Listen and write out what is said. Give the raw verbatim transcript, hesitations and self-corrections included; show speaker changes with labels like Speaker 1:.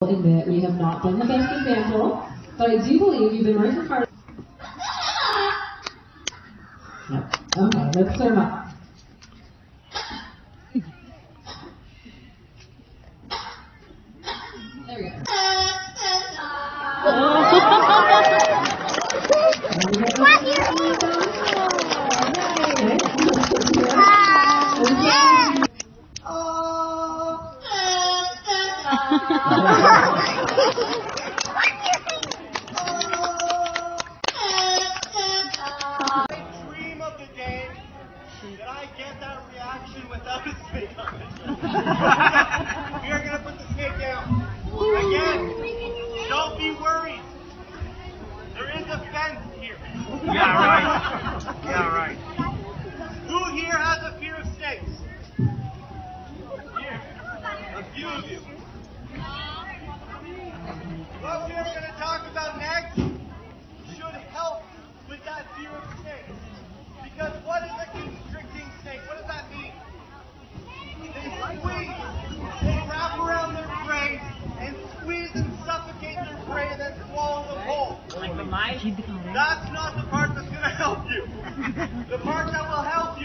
Speaker 1: Admit we have not been the best example, but I do believe you've been working hard. No. Okay, let's clear them up. There we go.
Speaker 2: Dream of the day that I get that reaction without a snake on it. We are going to put the snake down. Again, don't be worried. There is a fence here. Yeah, right. Yeah, right. Who here has a fear of snakes? Here. A few of you. What we are going to talk about next should help with that fear of snakes. Because what is a constricting snake? What does that mean? They squeeze. They wrap around their prey and squeeze and suffocate their prey and then swallow them whole. That's not the part that's going to help you. The part that will help you